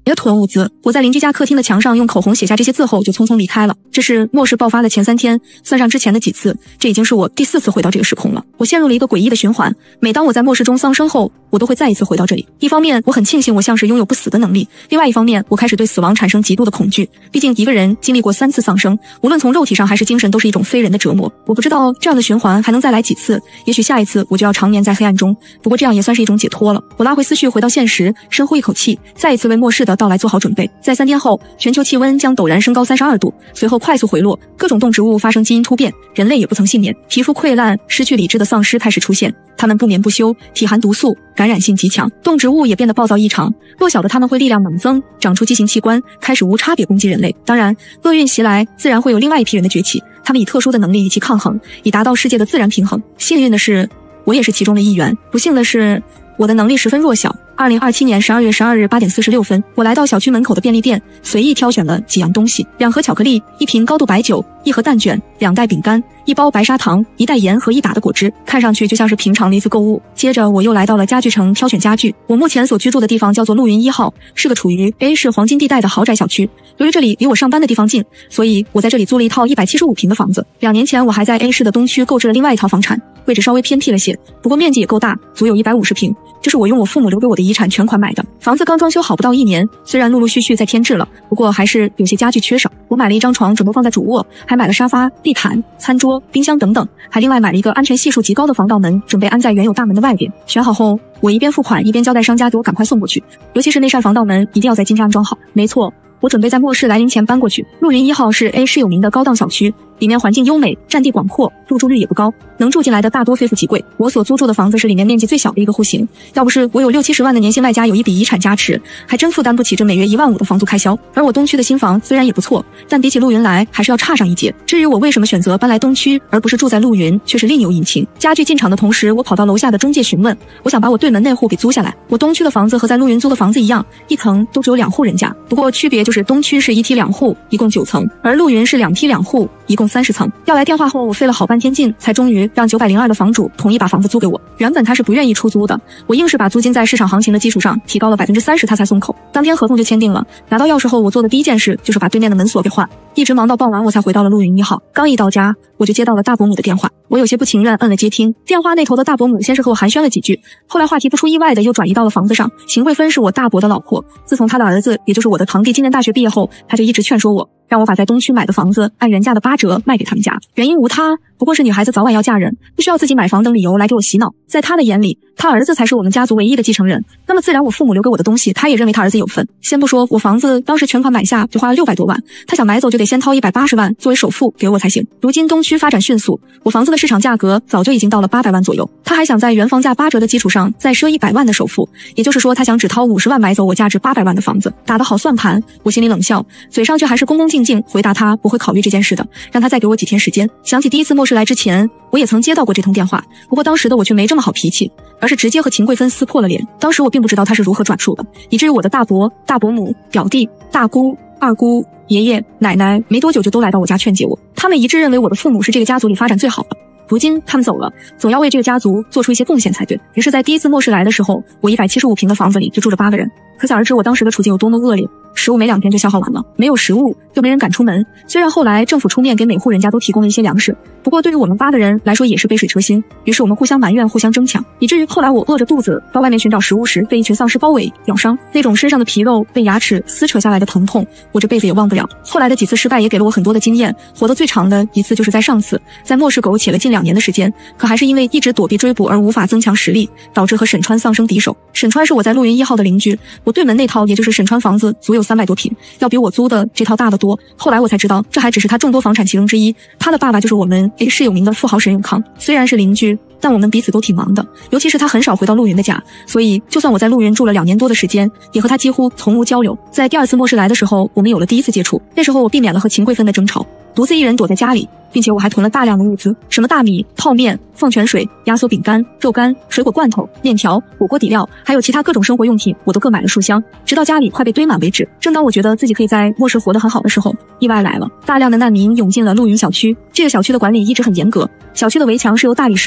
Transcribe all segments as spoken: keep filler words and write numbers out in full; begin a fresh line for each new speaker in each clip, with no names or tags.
别囤物资。我在邻居家客厅的墙上用口红写下这些字后就匆匆离开了。这是末世爆发的前三天，算上之前的几次，这已经是我第四次回到这个时空了。我陷入了一个诡异的循环，每当我在末世中丧生后，我都会再一次回到这里。一方面我很庆幸我像是拥有不死的能力，另外一方面我开始对死亡产生极度的恐惧。毕竟一个人经历过三次丧生，无论从肉体上还是精神都是一种非人的折磨。我不知道这样的循环还能再来几次，也许下一次我就要常年在黑暗中，不过这样也算是一种解脱了。我拉回思绪回到现实，深呼一口气，再一次为末世的到来做好准备。在三天后，全球气温将陡然升高三十二度，随后快速回落，各种动植物发生基因突变，人类也不曾幸免。皮肤溃烂、失去理智的丧尸开始出现，它们不眠不休，体含毒素，感染性极强。动植物也变得暴躁异常，弱小的它们会力量猛增，长出畸形器官，开始无差别攻击人类。当然，厄运袭来，自然会有另外一批人的崛起，他们以特殊的能力与其抗衡，以达到世界的自然平衡。幸运的是，我也是其中的一员。不幸的是，我的能力十分弱小。二零二七年十二月十二日八点四十六分，我来到小区门口的便利店，随意挑选了几样东西：两盒巧克力，一瓶高度白酒，一盒蛋卷，两袋饼干，一包白砂糖，一袋盐和一打的果汁，看上去就像是平常的一次购物。接着我又来到了家具城挑选家具。我目前所居住的地方叫做陆云一号，是个处于 A 市黄金地带的豪宅小区。由于这里离我上班的地方近，所以我在这里租了一套一百七十五平的房子。两年前我还在 A 市的东区购置了另外一套房产，位置稍微偏僻了些，不过面积也够大，足有一百五十平，这是我用我父母留给我的遗产全款买的。房子刚装修好不到一年，虽然陆陆续续在添置了，不过还是有些家具缺少。我买了一张床准备放在主卧，还买了沙发、地毯、餐桌、冰箱等等，还另外买了一个安全系数极高的防盗门，准备安在原有大门的外边。选好后，我一边付款一边交代商家给我赶快送过去，尤其是那扇防盗门一定要在今天安装好。没错，我准备在末世来临前搬过去。陆云一号是 A 市有名的高档小区，里面环境优美，占地广阔，入住率也不高，能住进来的大多非富即贵。我所租住的房子是里面面积最小的一个户型，要不是我有六七十万的年薪外加有一笔遗产加持，还真负担不起这每月一万五的房租开销。而我东区的新房虽然也不错，但比起陆云来还是要差上一截。至于我为什么选择搬来东区而不是住在陆云，却是另有隐情。家具进场的同时，我跑到楼下的中介询问，我想把我对门那户给租下来。我东区的房子和在陆云租的房子一样，一层都只有两户人家，不过区别就是东区是一梯两户，一共九层，而陆云是两梯两户，一共三十层。要来电话后，我费了好半天劲，才终于让九百零二的房主同意把房子租给我。原本他是不愿意出租的，我硬是把租金在市场行情的基础上提高了百分之三十，他才松口。当天合同就签订了。拿到钥匙后，我做的第一件事就是把对面的门锁给换，一直忙到傍晚我才回到了陆云一号。刚一到家，我就接到了大伯母的电话。我有些不情愿摁了接听，电话那头的大伯母先是和我寒暄了几句，后来话题不出意外的又转移到了房子上。秦桂芬是我大伯的老婆，自从他的儿子也就是我的堂弟今年大学毕业后，他就一直劝说我，让我把在东区买的房子按原价的八折卖给他们家。原因无他，不过是女孩子早晚要嫁人，不需要自己买房等理由来给我洗脑。在他的眼里，他儿子才是我们家族唯一的继承人，那么自然我父母留给我的东西他也认为他儿子有份。先不说我房子当时全款买下就花了六百多万，他想买走就得先掏一百八十万作为首付给我才行。如今东区发展迅速，我房子的市场价格早就已经到了八百万左右，他还想在原房价八折的基础上再赊一百万的首付，也就是说他想只掏五十万买走我价值八百万的房子。打得好算盘，我心里冷笑，嘴上却还是恭恭敬敬回答他不会考虑这件事的，让他再给我几天时间。想起第一次末世来之前，我也曾接到过这通电话，不过当时的我却没这么好脾气，而是直接和秦桂芬撕破了脸。当时我并不知道他是如何转述的，以至于我的大伯、大伯母、表弟、大姑、二姑、爷爷、奶奶没多久就都来到我家劝解我，他们一致认为我的父母是这个家族里发展最好的。如今他们走了，总要为这个家族做出一些贡献才对。于是在第一次末世来的时候，我一百七十五平的房子里就住着八个人，可想而知我当时的处境有多么恶劣。食物没两天就消耗完了，没有食物又没人敢出门。虽然后来政府出面给每户人家都提供了一些粮食，不过对于我们八个人来说也是杯水车薪。于是我们互相埋怨，互相争抢，以至于后来我饿着肚子到外面寻找食物时，被一群丧尸包围咬伤，那种身上的皮肉被牙齿撕扯下来的疼痛，我这辈子也忘不了。后来的几次失败也给了我很多的经验，活得最长的一次就是在上次在末世苟且了近两年的时间，可还是因为一直躲避追捕而无法增强实力，导致和沈川丧生敌手。沈川是我在陆云一号的邻居，我对门那套也就是沈川房子足有三百多平，要比我租的这套大得多。后来我才知道，这还只是他众多房产其中之一，他的爸爸就是我们 A 市有名的富豪沈永康。虽然是邻居，但我们彼此都挺忙的，尤其是他很少回到陆云的家，所以就算我在陆云住了两年多的时间，也和他几乎从无交流。在第二次末世来的时候，我们有了第一次接触，那时候我避免了和秦桂芬的争吵，独自一人躲在家里，并且我还囤了大量的物资，什么大米、泡面、矿泉水、压缩饼干、肉干、水果罐头、面条、火锅底料，还有其他各种生活用品，我都各买了数箱，直到家里快被堆满为止。正当我觉得自己可以在末世活得很好的时候，意外来了，大量的难民涌进了陆云小区。这个小区的管理一直很严格，小区的围墙是由大理石和花雕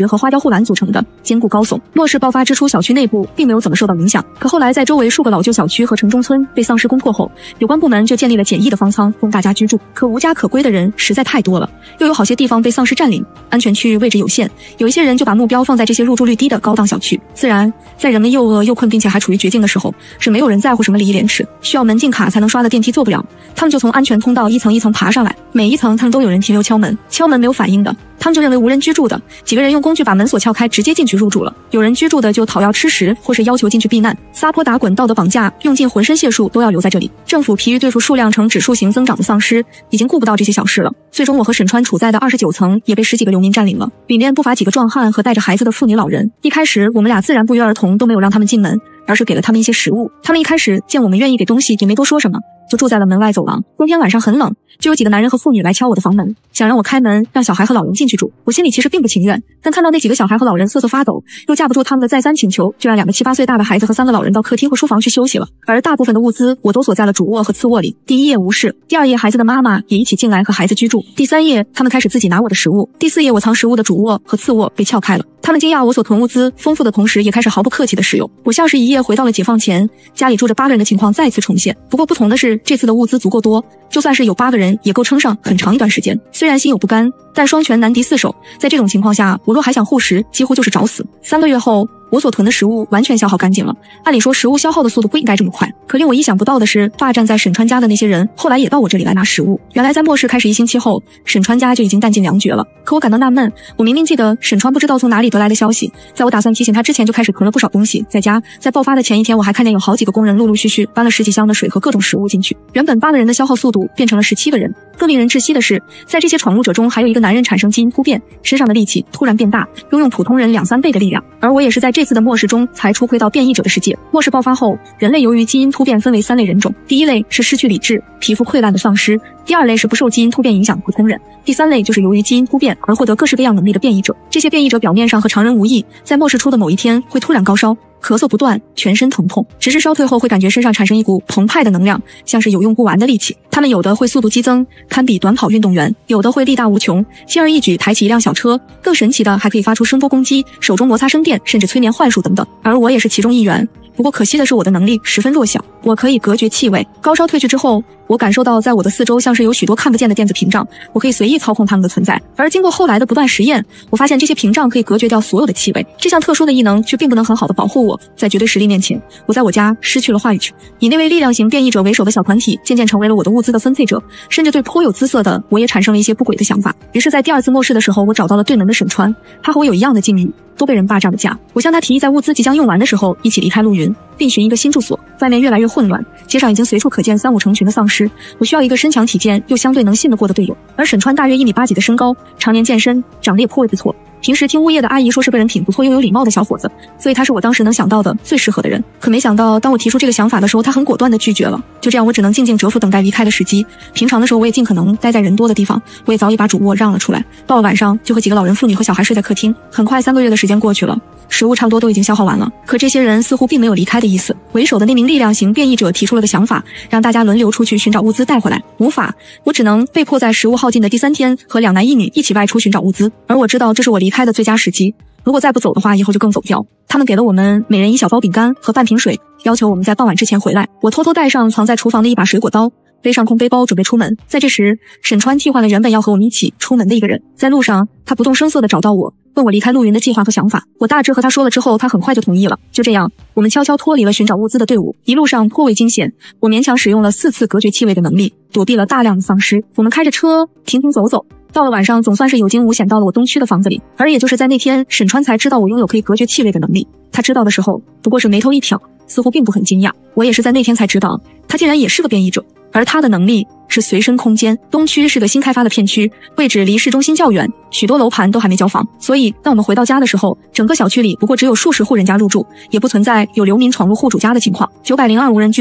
护栏组成的，坚固高耸。末世爆发之初，小区内部并没有怎么受到影响，可后来在周围数个老旧小区和城中村被丧尸攻破后，有关部门就建立了简易的方舱供大家居住。可无家可归的人实在太多了，又有好些地方被丧尸占领，安全区域位置有限，有一些人就把目标放在这些入住率低的高档小区。自然，在人们又饿又困并且还处于绝境的时候，是没有人在乎什么礼义廉耻，需要门禁卡才能刷的电梯坐不了，他们就从安全通道一层一层爬上来，每一层他们都有人停留敲门，敲门没有反应的，他们就认为无人居住的，几个人用工具把门锁撬开，直接进去入住了。有人居住的就讨要吃食，或是要求进去避难，撒泼打滚、道德绑架，用尽浑身解数都要留在这里。政府疲于对付数量呈指数型增长的丧尸，已经顾不到这些小事了。最终我和沈川处在的二十九层也被十几个流民占领了，里面不乏几个壮汉和带着孩子的妇女老人。一开始我们俩自然不约而同都没有让他们进门，而是给了他们一些食物。他们一开始见我们愿意给东西，也没多说什么，就住在了门外走廊。冬天晚上很冷，就有几个男人和妇女来敲我的房门，想让我开门，让小孩和老人进去住。我心里其实并不情愿，但看到那几个小孩和老人瑟瑟发抖，又架不住他们的再三请求，就让两个七八岁大的孩子和三个老人到客厅和书房去休息了。而大部分的物资我都锁在了主卧和次卧里。第一夜无事，第二夜孩子的妈妈也一起进来和孩子居住，第三夜他们开始自己拿我的食物，第四夜我藏食物的主卧和次卧被撬开了。他们惊讶我所囤物资丰富的同时，也开始毫不客气的使用。我像是一夜回到了解放前，家里住着八个人的情况再次重现。不过不同的是，这次的物资足够多，就算是有八个人也够撑上很长一段时间。虽然心有不甘，但双拳难敌四手，在这种情况下，我若还想护食，几乎就是找死。三个月后，我所囤的食物完全消耗干净了。按理说食物消耗的速度不应该这么快，可令我意想不到的是，霸占在沈川家的那些人后来也到我这里来拿食物。原来在末世开始一星期后，沈川家就已经弹尽粮绝了。可我感到纳闷，我明明记得沈川不知道从哪里得来的消息，在我打算提醒他之前就开始囤了不少东西在家。在爆发的前一天，我还看见有好几个工人陆陆续续搬了十几箱的水和各种食物进去，原本八个人的消耗速度变成了十七个人。更令人窒息的是，在这些闯入者中还有一个男人产生基因突变，身上的力气突然变大，拥有普通人两三倍的力量。而我也是在这次的末世中才出窥到变异者的世界。末世爆发后，人类由于基因突变分为三类人种，第一类是失去理智、皮肤溃烂的丧尸，第二类是不受基因突变影响的普通人，第三类就是由于基因突变而获得各式各样能力的变异者。这些变异者表面上和常人无异，在末世初的某一天会突然高烧，咳嗽不断，全身疼痛，直至烧退后会感觉身上产生一股澎湃的能量，像是有用不完的力气。他们有的会速度激增，堪比短跑运动员，有的会力大无穷，轻而易举抬起一辆小车，更神奇的还可以发出声波攻击，手中摩擦生电，甚至催眠幻术等等。而我也是其中一员。不过可惜的是，我的能力十分弱小，我可以隔绝气味。高烧退去之后，我感受到在我的四周像是有许多看不见的电子屏障，我可以随意操控它们的存在。而经过后来的不断实验，我发现这些屏障可以隔绝掉所有的气味。这项特殊的异能却并不能很好的保护我，在绝对实力面前，我在我家失去了话语权。以那位力量型变异者为首的小团体渐渐成为了我的物资的分配者，甚至对颇有姿色的我也产生了一些不轨的想法。于是在第二次末世的时候，我找到了对门的沈川，他和我有一样的境遇，都被人霸占了家。我向他提议在物资即将用完的时候一起离开陆云，另寻一个新住所。外面越来越混乱，街上已经随处可见三五成群的丧尸，我需要一个身强体健又相对能信得过的队友。而沈川大约一米八几的身高，常年健身，长得也颇为不错。平时听物业的阿姨说是个人品不错又有礼貌的小伙子，所以他是我当时能想到的最适合的人。可没想到，当我提出这个想法的时候，他很果断地拒绝了。就这样，我只能静静蛰伏等待离开的时机。平常的时候，我也尽可能待在人多的地方，我也早已把主卧让了出来。到了晚上，就和几个老人妇女和小孩睡在客厅。很快，三个月的时间过去了，食物差不多都已经消耗完了，可这些人似乎并没有离开的意思。为首的那名力量型变异者提出了个想法，让大家轮流出去寻找物资带回来。无法，我只能被迫在食物耗尽的第三天和两男一女一起外出寻找物资。而我知道这是我离开的最佳时机，如果再不走的话，以后就更走掉。他们给了我们每人一小包饼干和半瓶水，要求我们在傍晚之前回来。我偷偷带上藏在厨房的一把水果刀，背上空背包准备出门。在这时，沈川替换了原本要和我们一起出门的一个人。在路上，他不动声色地找到我，问我离开陆云的计划和想法。我大致和他说了之后，他很快就同意了。就这样，我们悄悄脱离了寻找物资的队伍。一路上颇为惊险，我勉强使用了四次隔绝气味的能力，躲避了大量的丧尸。我们开着车停停走走，到了晚上，总算是有惊无险到了我东区的房子里。而也就是在那天，沈川才知道我拥有可以隔绝气味的能力。他知道的时候，不过是眉头一挑，似乎并不很惊讶。我也是在那天才知道，他竟然也是个变异者，而他的能力是随身空间。东区是个新开发的片区，位置离市中心较远，许多楼盘都还没交房，所以当我们回到家的时候，整个小区里不过只有数十户人家入住，也不存在有流民闯入户主家的情况。九百零二无人居住，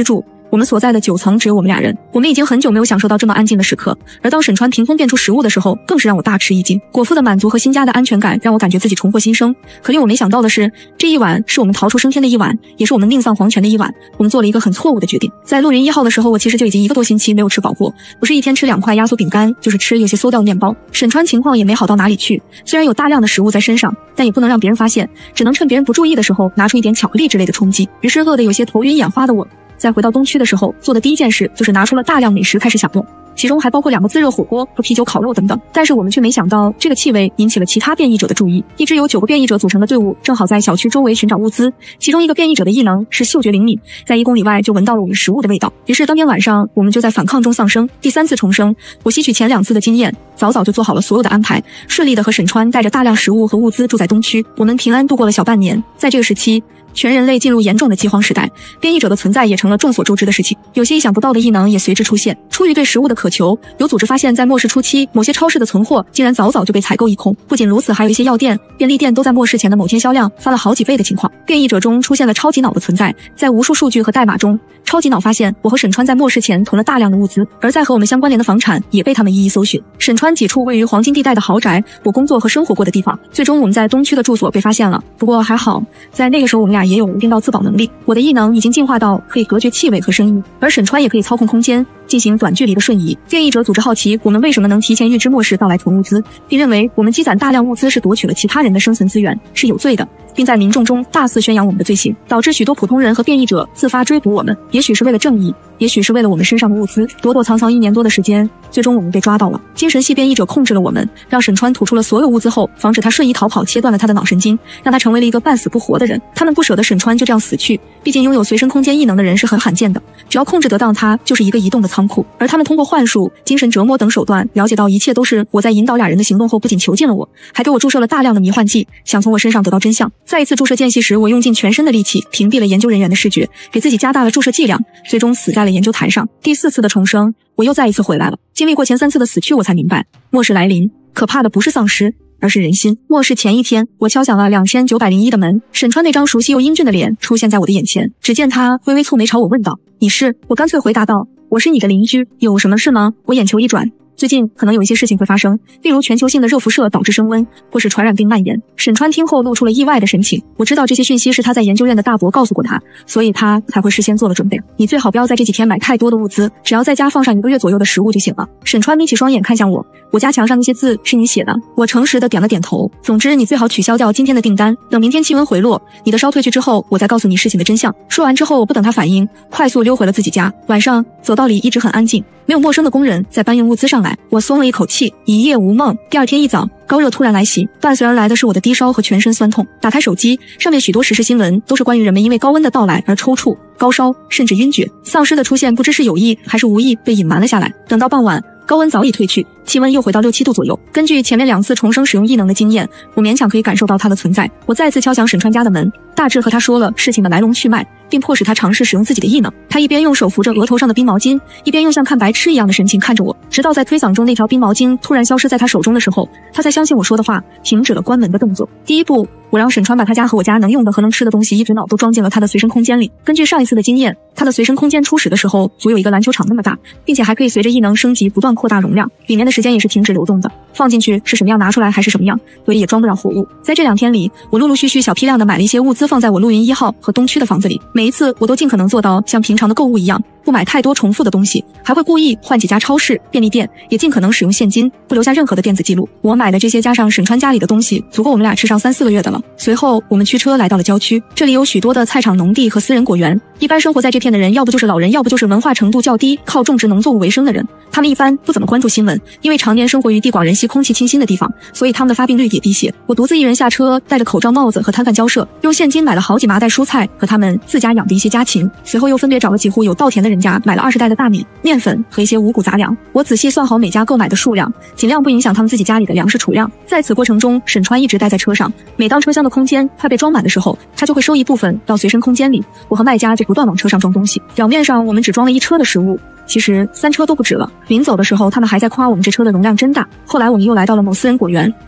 我们所在的九层只有我们俩人，我们已经很久没有享受到这么安静的时刻。而当沈川凭空变出食物的时候，更是让我大吃一惊。果腹的满足和新家的安全感让我感觉自己重获新生。可令我没想到的是，这一晚是我们逃出升天的一晚，也是我们命丧黄泉的一晚。我们做了一个很错误的决定。在陆云一号的时候，我其实就已经一个多星期没有吃饱过，不是一天吃两块压缩饼干，就是吃有些馊掉的面包。沈川情况也没好到哪里去，虽然有大量的食物在身上，但也不能让别人发现，只能趁别人不注意的时候拿出一点巧克力之类的充饥。于是饿得有些头晕眼花的我，在回到东区的时候做的第一件事就是拿出了大量美食开始享用，其中还包括两个自热火锅和啤酒烤肉等等。但是我们却没想到，这个气味引起了其他变异者的注意。一支由九个变异者组成的队伍正好在小区周围寻找物资，其中一个变异者的异能是嗅觉灵敏，在一公里外就闻到了我们食物的味道。于是当天晚上我们就在反抗中丧生，第三次重生。我吸取前两次的经验，早早就做好了所有的安排，顺利的和沈川带着大量食物和物资住在东区。我们平安度过了小半年。在这个时期，全人类进入严重的饥荒时代，变异者的存在也成了众所周知的事情。有些意想不到的异能也随之出现。出于对食物的渴求，有组织发现在末世初期，某些超市的存货竟然早早就被采购一空。不仅如此，还有一些药店、便利店都在末世前的某天销量翻了好几倍的情况。变异者中出现了超级脑的存在，在无数数据和代码中，超级脑发现我和沈川在末世前囤了大量的物资，而在和我们相关联的房产也被他们一一搜寻。沈川几处位于黄金地带的豪宅，我工作和生活过的地方。最终我们在东区的住所被发现了，不过还好，在那个时候我们俩也有一定到自保能力。我的异能已经进化到可以隔绝气味和声音，而沈川也可以操控空间，进行短距离的瞬移。变异者组织好奇我们为什么能提前预知末世到来囤物资，并认为我们积攒大量物资是夺取了其他人的生存资源，是有罪的，并在民众中大肆宣扬我们的罪行，导致许多普通人和变异者自发追捕我们。也许是为了正义，也许是为了我们身上的物资，躲躲藏藏一年多的时间，最终我们被抓到了。精神系变异者控制了我们，让沈川吐出了所有物资后，防止他瞬移逃跑，切断了他的脑神经，让他成为了一个半死不活的人。他们不舍得沈川就这样死去，毕竟拥有随身空间异能的人是很罕见的，只要控制得当他，就是一个移动的仓库。而他们通过幻术、精神折磨等手段了解到一切都是我在引导俩人的行动后，不仅囚禁了我，还给我注射了大量的迷幻剂，想从我身上得到真相。再一次注射间隙时，我用尽全身的力气屏蔽了研究人员的视觉，给自己加大了注射剂量，最终死在了研究台上。第四次的重生，我又再一次回来了。经历过前三次的死去，我才明白，末世来临，可怕的不是丧尸，而是人心。末世前一天，我敲响了两千九百零一的门，沈川那张熟悉又英俊的脸出现在我的眼前。只见他微微蹙眉朝我问道：“你是？”我干脆回答道：“我是你的邻居，有什么事吗？”我眼球一转，最近可能有一些事情会发生，例如全球性的热辐射导致升温，或是传染病蔓延。沈川听后露出了意外的神情。我知道这些讯息是他在研究院的大伯告诉过他，所以他才会事先做了准备。你最好不要在这几天买太多的物资，只要在家放上一个月左右的食物就行了。沈川眯起双眼看向我，我家墙上那些字是你写的？我诚实的点了点头。总之你最好取消掉今天的订单，等明天气温回落，你的烧退去之后，我再告诉你事情的真相。说完之后，我不等他反应，快速溜回了自己家。晚上走道里一直很安静，没有陌生的工人在搬运物资上来，我松了一口气，一夜无梦。第二天一早，高热突然来袭，伴随而来的是我的低烧和全身酸痛。打开手机，上面许多时事新闻都是关于人们因为高温的到来而抽搐、高烧，甚至晕厥。丧尸的出现不知是有意还是无意被隐瞒了下来。等到傍晚，高温早已退去，气温又回到六七度左右。根据前面两次重生使用异能的经验，我勉强可以感受到它的存在。我再次敲响沈川家的门，大致和他说了事情的来龙去脉，并迫使他尝试使用自己的异能。他一边用手扶着额头上的冰毛巾，一边用像看白痴一样的神情看着我，直到在推搡中那条冰毛巾突然消失在他手中的时候，他才相信我说的话，停止了关门的动作。第一步，我让沈川把他家和我家能用的和能吃的东西一直脑都装进了他的随身空间里。根据上一次的经验，他的随身空间初始的时候足有一个篮球场那么大，并且还可以随着异能升级不断扩大容量，里面的时间也是停止流动的，放进去是什么样拿出来还是什么样，所以也装不了活物。在这两天里，我陆陆续续小批量的买了一些物资放在我陆云一号和东区的房子里，每一次我都尽可能做到像平常的购物一样，不买太多重复的东西，还会故意换几家超市、便利店，也尽可能使用现金，不留下任何的电子记录。我买的这些加上沈川家里的东西，足够我们俩吃上三四个月的了。随后我们驱车来到了郊区，这里有许多的菜场、农地和私人果园。一般生活在这片的人，要不就是老人，要不就是文化程度较低、靠种植农作物为生的人。他们一般不怎么关注新闻，因为常年生活于地广人稀、空气清新的地方，所以他们的发病率也低些。我独自一人下车，戴着口罩、帽子和摊贩交涉，用现金买了好几麻袋蔬菜和他们自家养的一些家禽。随后又分别找了几户有稻田的人家，买了二十袋的大米、面粉和一些五谷杂粮。我仔细算好每家购买的数量，尽量不影响他们自己家里的粮食储量。在此过程中，沈川一直待在车上，每当车厢的空间快被装满的时候，他就会收一部分到随身空间里，我和卖家就不断往车上装东西。表面上我们只装了一车的食物，其实三车都不止了。临走的时候他们还在夸我们这车的容量真大。后来我们又来到了某私人果园，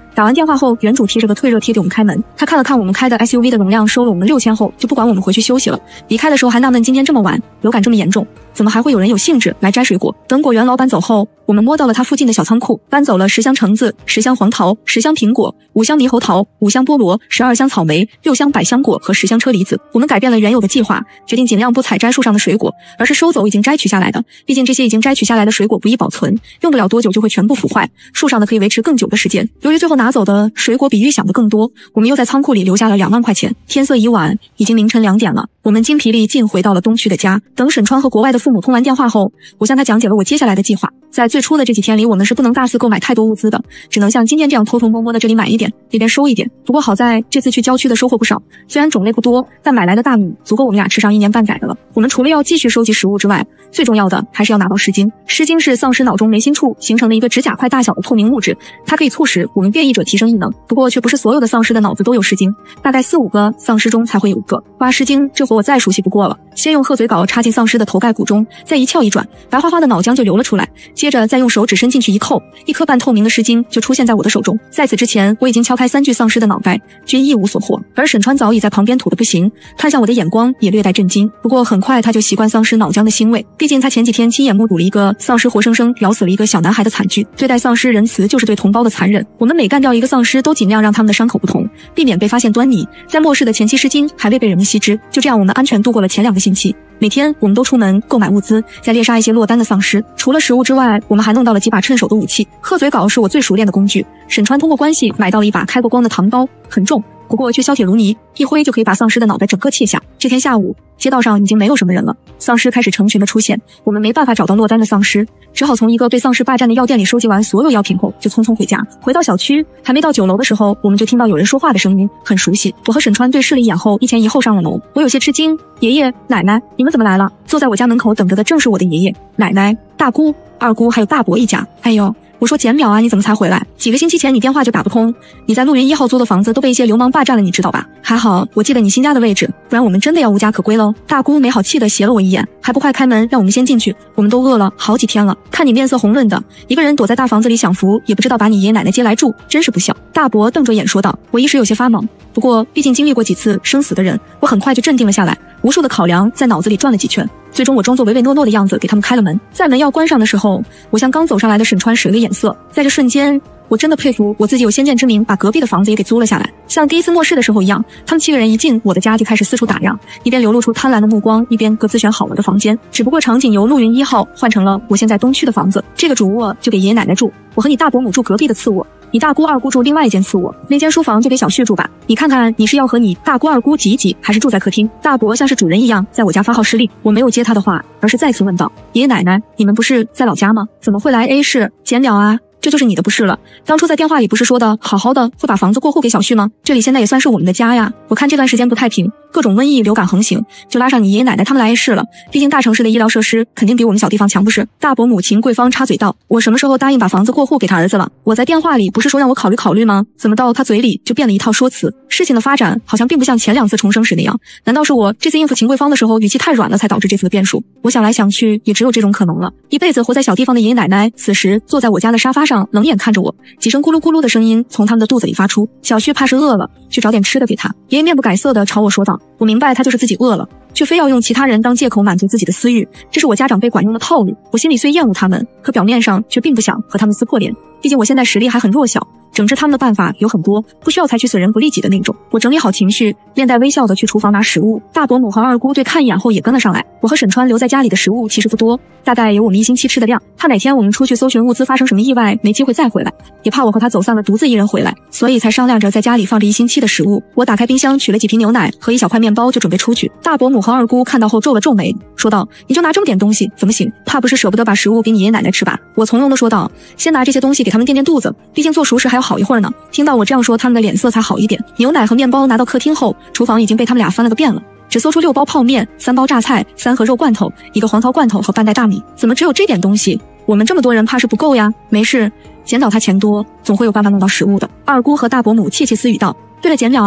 打完电话后，原主贴着个退热贴给我们开门。他看了看我们开的 S U V 的容量，收了我们六千后，就不管我们回去休息了。离开的时候还纳闷今天这么晚，流感这么严重，怎么还会有人有兴致来摘水果？等果园老板走后，我们摸到了他附近的小仓库，搬走了十箱橙子、十箱黄桃、十箱苹果、五箱猕猴桃、五箱菠萝、十二箱草莓、六箱百香果和十箱车厘子。我们改变了原有的计划，决定尽量不采摘树上的水果，而是收走已经摘取下来的。毕竟这些已经摘取下来的水果不易保存，用不了多久就会全部腐坏，树上的可以维持更久的时间。由于最后拿走的水果比预想的更多，我们又在仓库里留下了两万块钱。天色已晚，已经凌晨两点了，我们精疲力尽回到了东区的家。等沈川和国外的父母通完电话后，我向他讲解了我接下来的计划。在最初的这几天里，我们是不能大肆购买太多物资的，只能像今天这样偷偷摸摸的这里买一点，那边收一点。不过好在这次去郊区的收获不少，虽然种类不多，但买来的大米足够我们俩吃上一年半载的了。我们除了要继续收集食物之外，最重要的还是要拿到诗经。诗经是丧尸脑中眉心处形成的一个指甲块大小的透明物质，它可以促使我们变异者提升异能。不过却不是所有的丧尸的脑子都有诗经，大概四五个丧尸中才会有一个。挖诗经这活我再熟悉不过了，先用鹤嘴镐插进丧尸的头盖骨中，再一翘一转，白花花的脑浆就流了出来，接着再用手指伸进去一扣，一颗半透明的诗经就出现在我的手中。在此之前，我已经敲开三具丧尸的脑袋，均一无所获。而沈川早已在旁边土得不行，看向我的眼光也略带震惊。不过很快他就习惯丧尸脑浆的腥味，毕竟他前几天亲眼目睹了一个丧尸活生生咬死了一个小男孩的惨剧。对待丧尸仁慈就是对同胞的残忍，我们每干掉一个丧尸都尽量让他们的伤口不同，避免被发现端倪。在末世的前期诗经还未被人们悉知，就这样我们安全度过了前两个星期。每天我们都出门购买物资，再猎杀一些落单的丧尸。除了食物之外，我们还弄到了几把趁手的武器。鹤嘴镐是我最熟练的工具，沈川通过关系买到了一把开过光的唐刀，很重，不过却削铁如泥，一挥就可以把丧尸的脑袋整个切下。这天下午，街道上已经没有什么人了，丧尸开始成群的出现，我们没办法找到落单的丧尸，只好从一个被丧尸霸占的药店里收集完所有药品后，就匆匆回家。回到小区，还没到九楼的时候，我们就听到有人说话的声音，很熟悉。我和沈川对视了一眼后，一前一后上了楼。我有些吃惊，爷爷、奶奶，你们怎么来了？坐在我家门口等着的正是我的爷爷、奶奶、大姑、二姑还有大伯一家。哎呦，我说简淼啊，你怎么才回来？几个星期前你电话就打不通，你在陆云一号租的房子都被一些流氓霸占了，你知道吧？还好我记得你新家的位置，不然我们真的要无家可归喽。大姑没好气的斜了我一眼，还不快开门让我们先进去，我们都饿了好几天了，看你面色红润的，一个人躲在大房子里享福，也不知道把你爷爷奶奶接来住，真是不孝。大伯瞪着眼说道。我一时有些发懵，不过毕竟经历过几次生死的人，我很快就镇定了下来，无数的考量在脑子里转了几圈，最终我装作唯唯诺诺的样子给他们开了门。在门要关上的时候，我向刚走上来的沈川使了个眼色，在这瞬间我真的佩服我自己有先见之明，把隔壁的房子也给租了下来。像第一次末世的时候一样，他们七个人一进我的家就开始四处打量，一边流露出贪婪的目光，一边各自选好了的房间。只不过场景由陆云一号换成了我现在东区的房子，这个主卧就给爷爷奶奶住，我和你大伯母住隔壁的次卧，你大姑二姑住另外一间次卧，那间书房就给小旭住吧。你看看你是要和你大姑二姑挤一挤，还是住在客厅？大伯像是主人一样在我家发号施令，我没有接他的话，而是再次问道，爷爷奶奶，你们不是在老家吗？怎么会来 A 市？简淼啊，这就是你的不是了。当初在电话里不是说的好好的会把房子过户给小旭吗？这里现在也算是我们的家呀。我看这段时间不太平，各种瘟疫流感横行，就拉上你爷爷奶奶他们来 A 市了，毕竟大城市的医疗设施肯定比我们小地方强不是？大伯母秦桂芳插嘴道，我什么时候答应把房子过户给他儿子了？我在电话里不是说让我考虑考虑吗？怎么到他嘴里就变了一套说辞？事情的发展好像并不像前两次重生时那样，难道是我这次应付秦桂芳的时候语气太软了才导致这次的变数？我想来想去也只有这种可能了。一辈子活在小地方的爷爷奶奶此时坐在我家的沙发上冷眼看着我，几声咕噜咕噜的声音从他们的肚子里发出。小旭怕是饿了，去找点吃的给他。爷爷面不改色的朝我说道，我明白他就是自己饿了，却非要用其他人当借口满足自己的私欲，这是我家长辈管用的套路。我心里虽厌恶他们，可表面上却并不想和他们撕破脸，毕竟我现在实力还很弱小，整治他们的办法有很多，不需要采取损人不利己的那种。我整理好情绪，面带微笑的去厨房拿食物。大伯母和二姑对看一眼后也跟了上来。我和沈川留在家里的食物其实不多，大概有我们一星期吃的量，怕哪天我们出去搜寻物资发生什么意外没机会再回来，也怕我和他走散了独自一人回来，所以才商量着在家里放着一星期的食物。我打开冰箱取了几瓶牛奶和一小块面包就准备出去。大伯母和二姑看到后皱了皱眉，说道，你就拿这么点东西怎么行？怕不是舍不得把食物给你爷爷奶奶吃吧？我从容的说道，先拿这些东西给他们垫垫肚子，毕竟做熟食还要好一会儿呢。听到我这样说，他们的脸色才好一点。牛奶和面包拿到客厅后，厨房已经被他们俩翻了个遍了，只搜出六包泡面、三包榨菜、三盒肉罐头、一个黄桃罐头和半袋大米。怎么只有这点东西？我们这么多人怕是不够呀。没事，简导他钱多，总会有办法弄到食物的。二姑和大伯母窃窃私语道，对了简淼啊，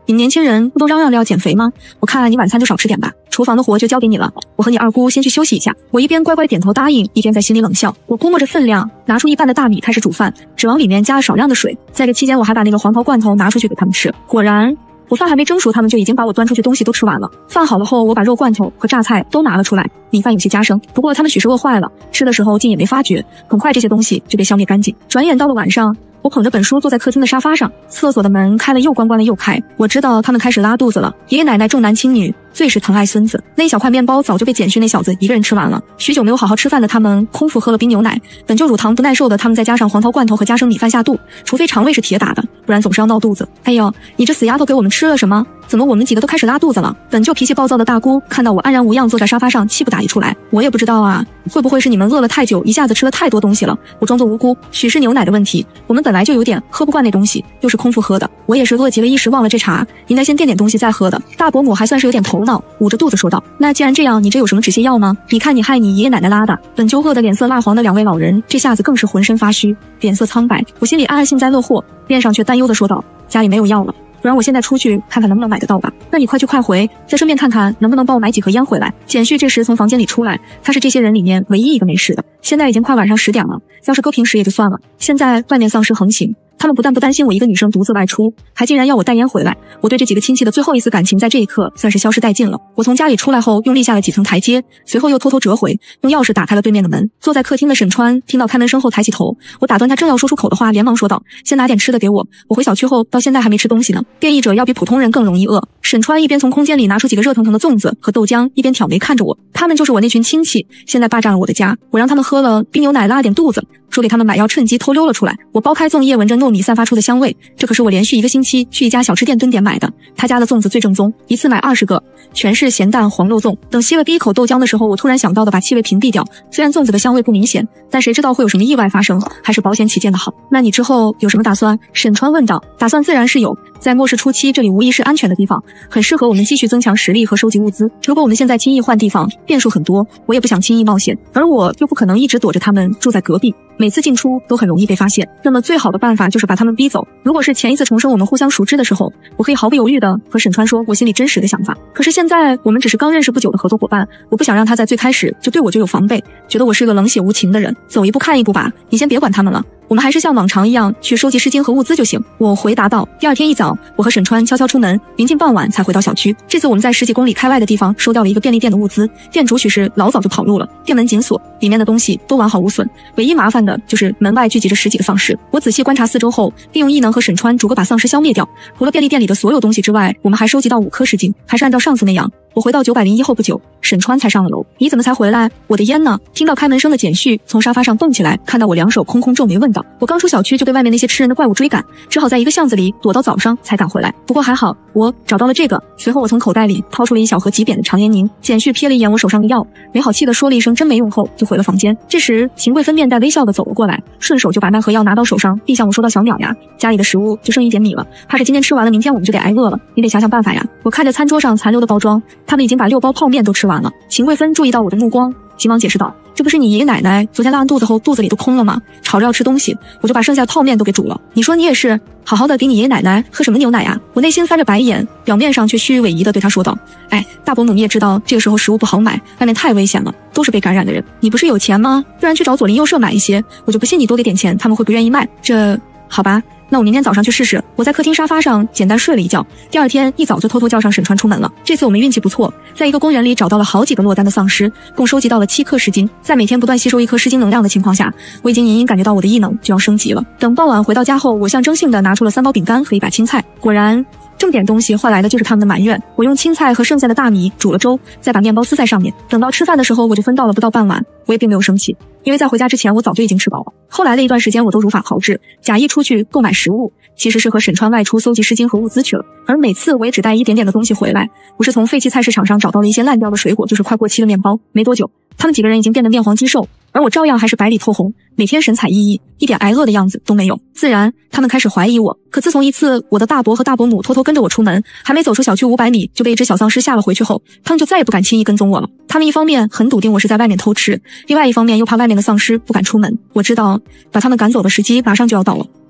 你们年轻人不都嚷嚷着要减肥吗？我看你晚餐就少吃点吧，厨房的活就交给你了，我和你二姑先去休息一下。我一边乖乖点头答应，一边在心里冷笑。我估摸着分量，拿出一半的大米开始煮饭，只往里面加了少量的水。在这期间，我还把那个黄桃罐头拿出去给他们吃。果然，我饭还没蒸熟，他们就已经把我端出去东西都吃完了。饭好了后，我把肉罐头和榨菜都拿了出来，米饭有些加生，不过他们许是饿坏了，吃的时候竟也没发觉，很快这些东西就被消灭干净。转眼到了晚上，我捧着本书坐在客厅的沙发上，厕所的门开了又关，关了又开。我知道他们开始拉肚子了，爷爷奶奶重男轻女，最是疼爱孙子。那一小块面包早就被简讯那小子一个人吃完了。许久没有好好吃饭的他们，空腹喝了冰牛奶，本就乳糖不耐受的他们再加上黄桃罐头和加生米饭下肚，除非肠胃是铁打的，不然总是要闹肚子。哎呦，你这死丫头给我们吃了什么？怎么我们几个都开始拉肚子了？本就脾气暴躁的大姑看到我安然无恙坐在沙发上，气不打一处来。我也不知道啊，会不会是你们饿了太久，一下子吃了太多东西了？我装作无辜，许是牛奶的问题，我们本来就有点喝不惯那东西，又是空腹喝的。我也是饿极了，一时忘了这茶，应该先垫点东西再喝的。大伯母还算是有点头脑，捂着肚子说道：那既然这样，你这有什么止泻药吗？你看你害你爷爷奶奶拉的。本就饿得脸色蜡黄的两位老人这下子更是浑身发虚，脸色苍白。我心里暗暗幸灾乐祸，面上却担忧地说道：家里没有药了，不然我现在出去看看能不能买得到吧。那你快去快回，再顺便看看能不能帮我买几盒烟回来。简旭这时从房间里出来，他是这些人里面唯一一个没事的。现在已经快晚上十点了，要是搁平时也就算了，现在外面丧尸横行，他们不但不担心我一个女生独自外出，还竟然要我带烟回来。我对这几个亲戚的最后一丝感情在这一刻算是消失殆尽了。我从家里出来后，用力下了几层台阶，随后又偷偷折回，用钥匙打开了对面的门。坐在客厅的沈川听到开门声后抬起头，我打断他正要说出口的话，连忙说道：先拿点吃的给我，我回小区后到现在还没吃东西呢。变异者要比普通人更容易饿。沈川一边从空间里拿出几个热腾腾的粽子和豆浆，一边挑眉看着我。他们就是我那群亲戚，现在霸占了我的家，我让他们喝了冰牛奶拉了点肚子，说给他们买药，趁机偷溜了出来。我剥开粽叶，闻着糯米散发出的香味，这可是我连续一个星期去一家小吃店蹲点买的，他家的粽子最正宗，一次买二十个，全是咸蛋黄肉粽。等吸了第一口豆浆的时候，我突然想到的把气味屏蔽掉，虽然粽子的香味不明显，但谁知道会有什么意外发生，还是保险起见的好。那你之后有什么打算？沈川问道。打算自然是有，在末世初期，这里无疑是安全的地方，很适合我们继续增强实力和收集物资。如果我们现在轻易换地方，变数很多，我也不想轻易冒险，而我又不可能一直躲着他们住在隔壁，每次进出都很容易被发现。那么最好的办法就是把他们逼走。如果是前一次重生我们互相熟知的时候，我可以毫不犹豫地和沈川说我心里真实的想法。可是现在我们只是刚认识不久的合作伙伴，我不想让他在最开始就对我就有防备，觉得我是个冷血无情的人。走一步看一步吧，你先别管他们了，我们还是像往常一样去收集诗经和物资就行。我回答道。第二天一早，我和沈川悄悄出门，临近傍晚才回到小区。这次我们在十几公里开外的地方收掉了一个便利店的物资，店主许是老早就跑路了，店门紧锁，里面的东西都完好无损，唯一麻烦的就是门外聚集着十几个丧尸。我仔细观察四周后，利用异能和沈川逐个把丧尸消灭掉。除了便利店里的所有东西之外，我们还收集到五颗诗经，还是按照上次那样。我回到九百零一后不久，沈川才上了楼。你怎么才回来？我的烟呢？听到开门声的简旭从沙发上蹦起来，看到我两手空空皱眉问道。我刚出小区就被外面那些吃人的怪物追赶，只好在一个巷子里躲到早上才赶回来。不过还好，我找到了这个。随后我从口袋里掏出了一小盒极扁的常年宁。简旭瞥了一眼我手上的药，没好气地说了一声真没用后就回了房间。这时秦贵芬面带微笑地走了过来，顺手就把那盒药拿到手上，递向我说道：小鸟呀，家里的食物就剩一点米了，怕是今天吃完了，明天我们就得挨饿了，你得想想办法呀。我看着餐桌上残留的包装，他们已经把六包泡面都吃完了。秦贵芬注意到我的目光，急忙解释道：这不是你爷爷奶奶昨天拉完肚子后肚子里都空了吗？吵着要吃东西，我就把剩下的泡面都给煮了。你说你也是好好的给你爷爷奶奶喝什么牛奶呀？我内心翻着白眼，表面上却虚伪仪的对他说道：哎，大伯母你也知道这个时候食物不好买，外面太危险了，都是被感染的人，你不是有钱吗？不然去找左邻右舍买一些，我就不信你多给点钱他们会不愿意卖。这好吧，那我明天早上去试试。我在客厅沙发上简单睡了一觉，第二天一早就偷偷叫上沈川出门了。这次我们运气不错，在一个公园里找到了好几个落单的丧尸，共收集到了七颗诗经。在每天不断吸收一颗诗经能量的情况下，我已经隐隐感觉到我的异能就要升级了。等傍晚回到家后，我象征性的拿出了三包饼干和一把青菜，果然这么点东西换来的就是他们的埋怨。我用青菜和剩下的大米煮了粥，再把面包撕在上面。等到吃饭的时候，我就分到了不到半碗。我也并没有生气，因为在回家之前我早就已经吃饱了。后来的一段时间我都如法炮制，假意出去购买食物，其实是和沈川外出搜集诗经和物资去了。而每次我也只带一点点的东西回来，不是从废弃菜市场上找到了一些烂掉的水果，就是快过期的面包。没多久，他们几个人已经变得面黄肌瘦，而我照样还是白里透红，每天神采奕奕，一点挨饿的样子都没有。自然他们开始怀疑我，可自从一次我的大伯和大伯母偷偷跟着我出门，还没走出小区五百米就被一只小丧尸吓了回去后，他们就再也不敢轻易跟踪我了。他们一方面很笃定我是在外面偷吃，另外一方面又怕外面的丧尸不敢出门。我知道把他们赶走的时机马上就要到了。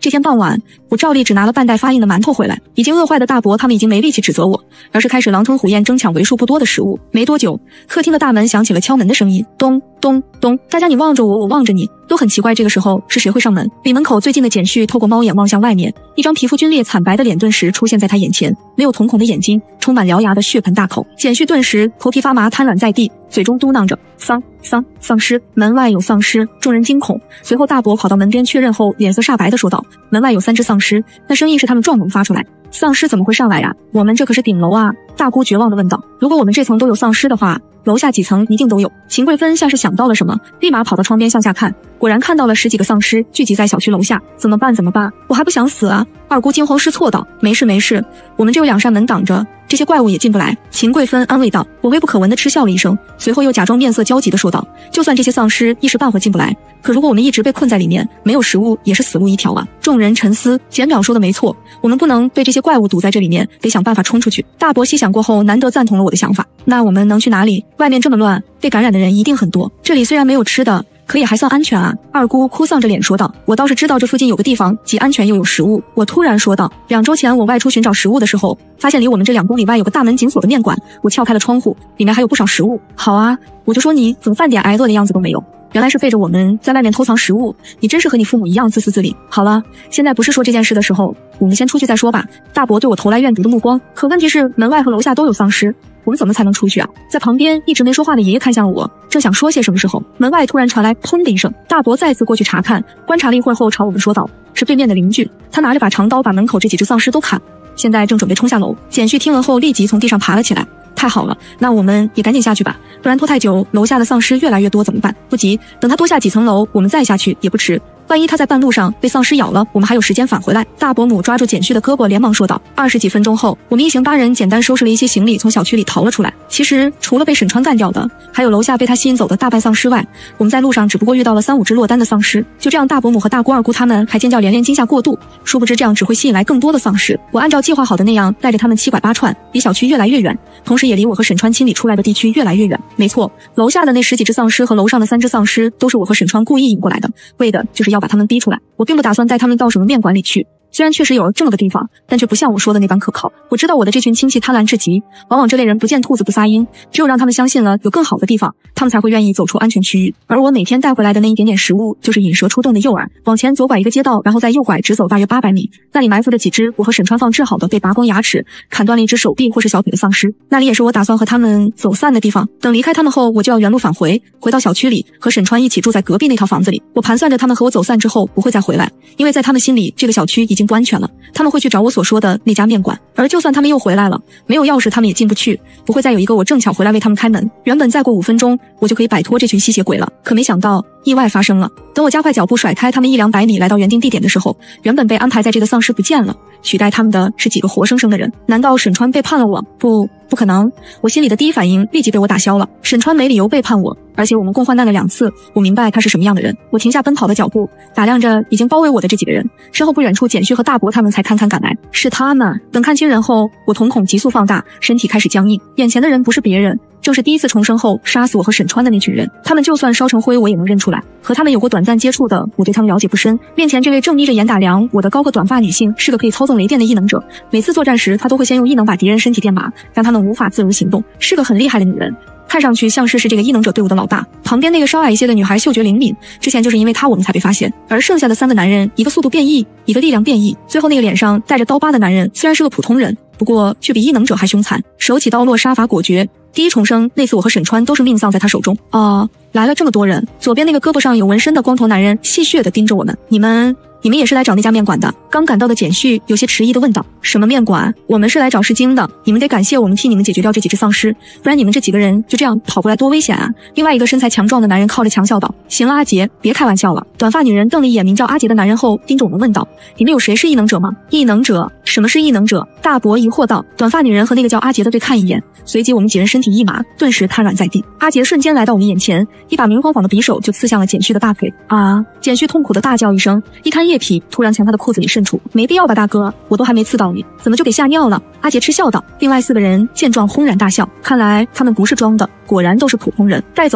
这天傍晚，我照例只拿了半袋发硬的馒头回来。已经饿坏的大伯他们已经没力气指责我，而是开始狼吞虎咽争抢为数不多的食物。没多久，客厅的大门响起了敲门的声音，咚咚咚，大家你望着我，我望着你，都很奇怪这个时候是谁会上门。离门口最近的简旭透过猫眼望向外面，一张皮肤皲裂惨白的脸顿时出现在他眼前，没有瞳孔的眼睛，充满獠牙的血盆大口。简旭顿时头皮发麻，瘫软在地，嘴中嘟囔着丧丧丧尸，门外有丧尸。众人惊恐，随后大伯跑到门边确认后，脸色煞白的说道，门外有三只丧尸，那声音是他们撞门发出来。丧尸怎么会上来呀？我们这可是顶楼啊！大姑绝望地问道。如果我们这层都有丧尸的话，楼下几层一定都有。秦桂芬像是想到了什么，立马跑到窗边向下看，果然看到了十几个丧尸聚集在小区楼下。怎么办怎么办？我还不想死啊！二姑惊慌失措道。没事没事，我们这有两扇门挡着，这些怪物也进不来。秦桂芬安慰道。我微不可闻地嗤笑了一声，随后又假装面色焦急地说道，就算这些丧尸一时半会进不来，可如果我们一直被困在里面，没有食物也是死路一条啊。众人沉思，简淼说的没错，我们不能被这些怪物堵在这里面，得想办法冲出去。大伯细想过后难得赞同了我的想法。那我们能去哪里？外面这么乱，被感染的人一定很多，这里虽然没有吃的，可也还算安全啊。二姑哭丧着脸说道。我倒是知道这附近有个地方既安全又有食物。我突然说道。两周前我外出寻找食物的时候，发现离我们这两公里外有个大门紧锁的面馆，我撬开了窗户，里面还有不少食物。好啊，我就说你怎么饭点挨饿的样子都没有，原来是背着我们在外面偷藏食物，你真是和你父母一样自私自利。好了，现在不是说这件事的时候，我们先出去再说吧。大伯对我投来怨毒的目光，可问题是门外和楼下都有丧尸，我们怎么才能出去啊？在旁边一直没说话的爷爷看向我，正想说些什么时候，门外突然传来砰的一声。大伯再次过去查看，观察了一会儿后朝我们说道，是对面的邻居，他拿着把长刀把门口这几只丧尸都砍，现在正准备冲下楼。简旭听闻后立即从地上爬了起来。太好了，那我们也赶紧下去吧，不然拖太久楼下的丧尸越来越多怎么办？不急，等他多下几层楼我们再下去也不迟，万一他在半路上被丧尸咬了，我们还有时间返回来。大伯母抓住简旭的胳膊连忙说道。二十几分钟后，我们一行八人简单收拾了一些行李，从小区里逃了出来。其实除了被沈川干掉的，还有楼下被他吸引走的大半丧尸外，我们在路上只不过遇到了三五只落单的丧尸。就这样，大伯母和大姑二姑他们还尖叫连连，惊吓过度，殊不知这样只会吸引来更多的丧尸。我按照计划好的那样带着他们七拐八串，离小区越来越远，同时也离我和沈川清理出来的地区越来越远。没错，楼下的那十几只丧尸和楼上的三只丧尸都是我和沈川故意引过来的，为的就是要把他们逼出来。我并不打算带他们到什么面馆里去，虽然确实有这么个地方，但却不像我说的那般可靠。我知道我的这群亲戚贪婪至极，往往这类人不见兔子不撒鹰，只有让他们相信了有更好的地方，他们才会愿意走出安全区域。而我每天带回来的那一点点食物，就是引蛇出洞的诱饵。往前左拐一个街道，然后再右拐直走大约八百米，那里埋伏的几只我和沈川放置好的被拔光牙齿、砍断了一只手臂或是小腿的丧尸，那里也是我打算和他们走散的地方。等离开他们后，我就要原路返回，回到小区里和沈川一起住在隔壁那套房子里。我盘算着他们和我走散之后不会再回来，因为在他们心里这个小区已经不安全了，他们会去找我所说的那家面馆。而就算他们又回来了，没有钥匙他们也进不去，不会再有一个我正巧回来为他们开门。原本再过五分钟我就可以摆脱这群吸血鬼了，可没想到意外发生了。等我加快脚步甩开他们一两百米来到原定地点的时候，原本被安排在这的丧尸不见了，取代他们的是几个活生生的人。难道沈川背叛了我？不不可能，我心里的第一反应立即被我打消了。沈川没理由背叛我，而且我们共患难了两次，我明白他是什么样的人。我停下奔跑的脚步，打量着已经包围我的这几个人，身后不远处简旭和大伯他们才堪堪赶来。是他们。等看清人后，我瞳孔急速放大，身体开始僵硬。眼前的人不是别人，正是第一次重生后杀死我和沈川的那群人。他们就算烧成灰我也能认出来，和他们有过短暂接触的我对他们了解不深。面前这位正眯着眼打量我的高个短发女性是个可以操纵雷电的异能者，每次作战时她都会先用异能把敌人身体电麻，让他们无法自如行动，是个很厉害的女人，看上去像是是这个异能者队伍的老大。旁边那个稍矮一些的女孩嗅觉灵敏，之前就是因为她我们才被发现。而剩下的三个男人，一个速度变异，一个力量变异，最后那个脸上带着刀疤的男人虽然是个普通人，不过却比异能者还凶残，手起刀落，杀伐果决。第一重生那次我和沈川都是命丧在他手中。哦，来了这么多人。左边那个胳膊上有纹身的光头男人戏谑地盯着我们。你们你们也是来找那家面馆的？刚赶到的简旭有些迟疑地问道。什么面馆？我们是来找诗经的，你们得感谢我们替你们解决掉这几只丧尸，不然你们这几个人就这样跑过来多危险啊。另外一个身材强壮的男人靠着墙笑道。行了阿杰，别开玩笑了。短发女人瞪了一眼名叫阿杰的男人后盯着我们问道，你们有谁是异能者吗？异能者？什么是异能者？大伯疑惑道。短发女人和那个叫阿杰的对看一眼，随即我们几人身体一麻，顿时瘫软在地。阿杰瞬间来到我们眼前，一把明晃晃的匕首就刺向了简旭的大腿。啊！简旭痛苦的大叫一声，一滩液体突然从他的裤子里渗出。没必要吧大哥，我都还没刺到你，怎么就给吓尿了？阿杰嗤笑道。另外四个人见状轰然大笑，看来他们不是装的，果然都是普通人。带走吧。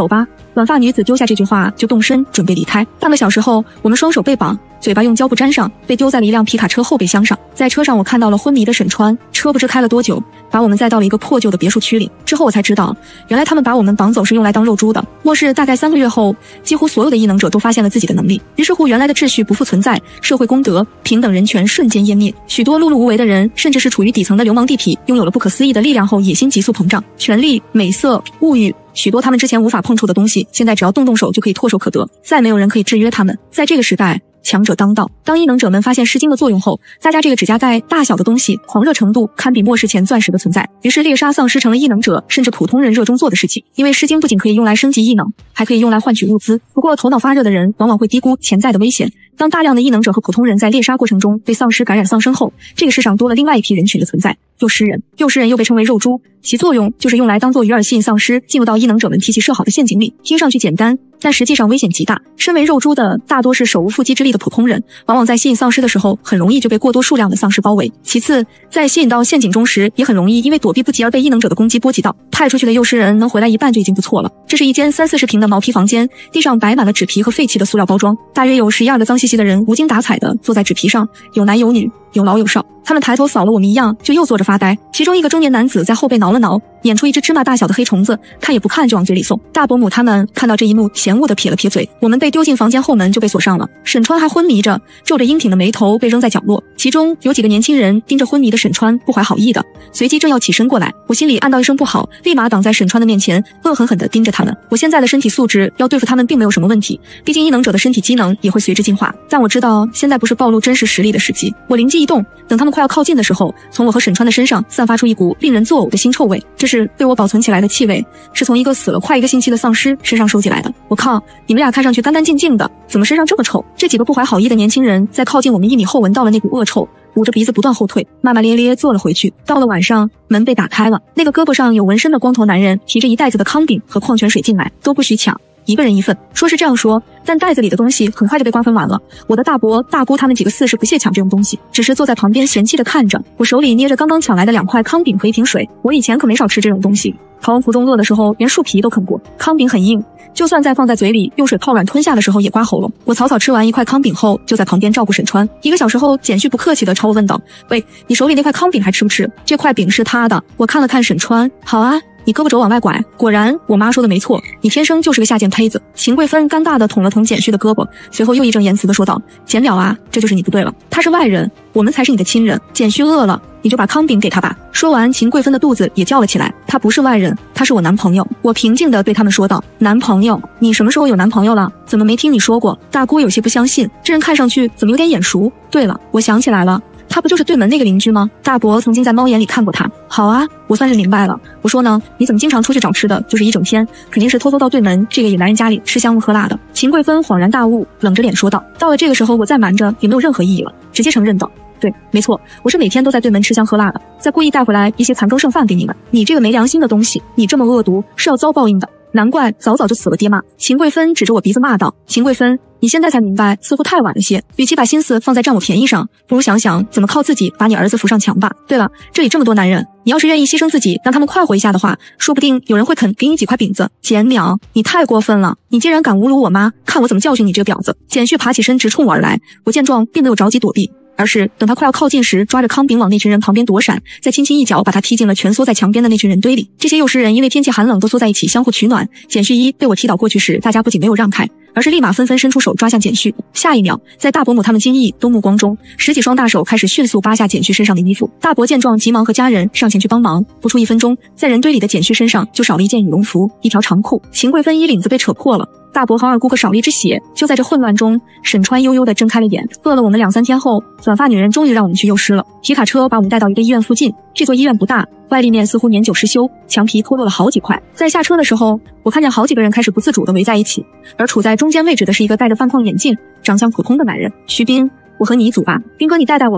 短发女子丢下这句话就动身准备离开。半个小时后，我们双手被绑，嘴巴用胶布粘上，被丢在了一辆皮卡车后备箱上。在车上我看到了昏迷的沈川，车不知开了多久，把我们载到了一个破旧的别墅区里。之后我才知道，原来他们把我们绑走是用来当肉猪的。末世大概三个月后，几乎所有的异能者都发现了自己的能力，于是乎原来的秩序不复存在，社会公德、平等人权瞬间湮灭。许多碌碌无为的人，甚至是处于底层的流氓地痞，拥有了不可思议的力量后，野心急速膨胀，权力、美色、物欲，许多他们之前无法碰触的东西，现在只要动动手就可以唾手可得，再没有人可以制约他们。在这个时代，强者当道。当异能者们发现诗经的作用后，大家这个指甲盖大小的东西狂热程度堪比末世前钻石的存在，于是猎杀丧尸成了异能者甚至普通人热衷做的事情。因为诗经不仅可以用来升级异能，还可以用来换取物资。不过头脑发热的人往往会低估潜在的危险。当大量的异能者和普通人在猎杀过程中被丧尸感染丧生后，这个世上多了另外一批人群的存在，幼尸人。幼尸人又被称为肉猪，其作用就是用来当做鱼饵吸引丧尸进入到异能者们提前设好的陷阱里。听上去简单，但实际上危险极大。身为肉猪的大多是手无缚鸡之力的普通人，往往在吸引丧尸的时候很容易就被过多数量的丧尸包围。其次，在吸引到陷阱中时也很容易因为躲避不及而被异能者的攻击波及到。派出去的幼尸人能回来一半就已经不错了。这是一间三四十平的毛坯房间，地上摆满了纸皮和废弃的塑料包装，大约有十一二个脏兮兮的人无精打采地坐在纸皮上，有男有女，有老有少。他们抬头扫了我们一样，就又坐着发呆。其中一个中年男子在后背挠了挠，捻出一只芝麻大小的黑虫子，看也不看就往嘴里送。大伯母他们看到这一幕，嫌恶地撇了撇嘴。我们被丢进房间后门就被锁上了。沈川还昏迷着，皱着英挺的眉头被扔在角落。其中有几个年轻人盯着昏迷的沈川，不怀好意的，随即正要起身过来，我心里暗道一声不好，立马挡在沈川的面前，恶狠狠地盯着他们。我现在的身体素质要对付他们并没有什么问题，毕竟异能者的身体机能也会随之进化。但我知道现在不是暴露真实实力的时机。我灵机一动，等他们快要靠近的时候，从我和沈川的身上散发出一股令人作呕的腥臭味。这是被我保存起来的气味，是从一个死了快一个星期的丧尸身上收集来的。我靠，你们俩看上去干干净净的，怎么身上这么臭？这几个不怀好意的年轻人在靠近我们一米后闻到了那股恶臭，捂着鼻子不断后退，骂骂咧咧坐了回去。到了晚上，门被打开了，那个胳膊上有纹身的光头男人提着一袋子的康饼和矿泉水进来，都不许抢，一个人一份。说是这样说，但袋子里的东西很快就被瓜分完了。我的大伯大姑他们几个四是不屑抢这种东西，只是坐在旁边嫌弃地看着。我手里捏着刚刚抢来的两块康饼和一瓶水，我以前可没少吃这种东西，逃亡途中饿的时候连树皮都啃过。康饼很硬，就算再放在嘴里用水泡软吞下的时候也刮喉咙。我草草吃完一块康饼后，就在旁边照顾沈川。一个小时后，简旭不客气地朝我问道：喂，你手里那块康饼还吃不吃？这块饼是他的。我看了看沈川，好啊，你胳膊肘往外拐。果然我妈说的没错，你天生就是个下贱胚子。秦桂芬尴尬地捅了捅简旭的胳膊，随后又义正言辞地说道：简淼啊，这就是你不对了，他是外人，我们才是你的亲人。简旭饿了，你就把康饼给他吧。说完，秦桂芬的肚子也叫了起来。他不是外人，他是我男朋友。我平静地对他们说道：男朋友？你什么时候有男朋友了？怎么没听你说过？大姑有些不相信，这人看上去怎么有点眼熟？对了，我想起来了，他不就是对门那个邻居吗？大伯曾经在猫眼里看过他。好啊，我算是明白了。我说呢，你怎么经常出去找吃的，就是一整天，肯定是偷偷到对门这个野男人家里吃香喝辣的。秦桂芬恍然大悟，冷着脸说道。到了这个时候，我再瞒着也没有任何意义了，直接承认道：对，没错，我是每天都在对门吃香喝辣的，再故意带回来一些残羹剩饭给你们。你这个没良心的东西，你这么恶毒，是要遭报应的。难怪早早就死了爹妈。秦桂芬指着我鼻子骂道：秦桂芬，你现在才明白，似乎太晚了些。与其把心思放在占我便宜上，不如想想怎么靠自己把你儿子扶上墙吧。对了，这里这么多男人，你要是愿意牺牲自己，让他们快活一下的话，说不定有人会肯给你几块饼子。简淼，你太过分了，你竟然敢侮辱我妈，看我怎么教训你这个婊子。简旭爬起身直冲我而来，我见状并没有着急躲避，而是等他快要靠近时，抓着康饼往那群人旁边躲闪，再轻轻一脚把他踢进了蜷缩在墙边的那群人堆里。这些幼师人因为天气寒冷都缩在一起相互取暖。简旭一被我踢倒过去时，大家不仅没有让开，而是立马纷纷伸出手抓向简旭。下一秒，在大伯母他们惊异都目光中，十几双大手开始迅速扒下简旭身上的衣服。大伯见状急忙和家人上前去帮忙。不出一分钟，在人堆里的简旭身上就少了一件羽绒服，一条长裤。秦桂芬衣领子被扯破了，大伯和二姑可少了一只血。就在这混乱中，沈川悠悠地睁开了眼。饿了我们两三天后，短发女人终于让我们去幼师了。皮卡车把我们带到一个医院附近，这座医院不大，外立面似乎年久失修，墙皮脱落了好几块。在下车的时候，我看见好几个人开始不自主地围在一起，而处在中间位置的是一个戴着半框眼镜、长相普通的男人。徐斌，我和你一组吧。斌哥，你带带我吧，